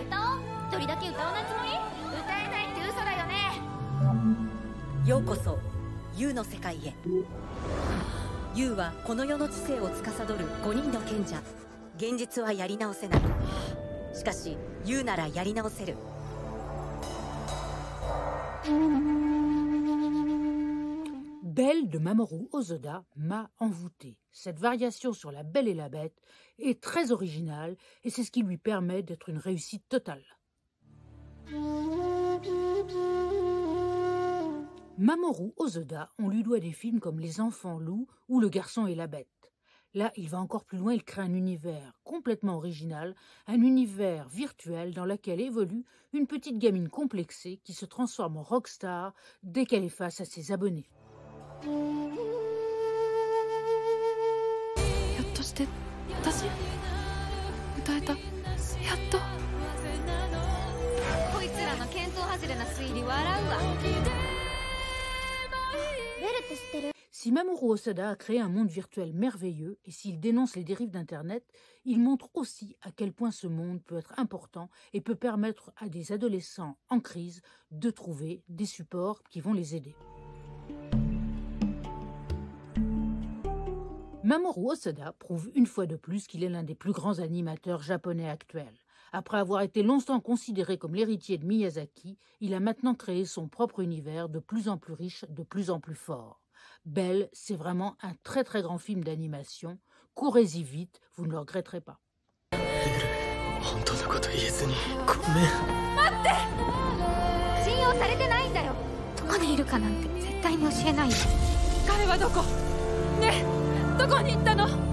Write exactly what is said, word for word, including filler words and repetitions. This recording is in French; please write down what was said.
歌おう。一人だけ歌わないつもり？歌えないって嘘だよね。 ようこそユウの世界へ。ユウはこの世の知性を司るごにんの賢者。現実はやり直せない。しかしユウならやり直せる。 Belle de Mamoru Hosoda m'a envoûté. Cette variation sur la Belle et la Bête est très originale et c'est ce qui lui permet d'être une réussite totale. Mamoru Hosoda, on lui doit des films comme Les Enfants Loups ou Le Garçon et la Bête. Là, il va encore plus loin, il crée un univers complètement original, un univers virtuel dans lequel évolue une petite gamine complexée qui se transforme en rockstar dès qu'elle est face à ses abonnés. ひょっとして私歌えた。やっと。 こいつらの見当外れな推理笑うわ。ベルって知ってる？ Si Mamoru Hosoda a créé un monde virtuel merveilleux et s'il dénonce les dérives d'Internet, il montre aussi à quel point ce monde peut être important et peut permettre à des adolescents en crise de trouver des supports qui vont les aider. Mamoru Hosoda prouve une fois de plus qu'il est l'un des plus grands animateurs japonais actuels. Après avoir été longtemps considéré comme l'héritier de Miyazaki, il a maintenant créé son propre univers de plus en plus riche, de plus en plus fort. Belle, c'est vraiment un très très grand film d'animation. Courez-y vite, vous ne le regretterez pas. 待って信用されてないんだよ。どこにいるかなんて絶対に教えないよ。 彼はどこ？ねえ、どこに行ったの？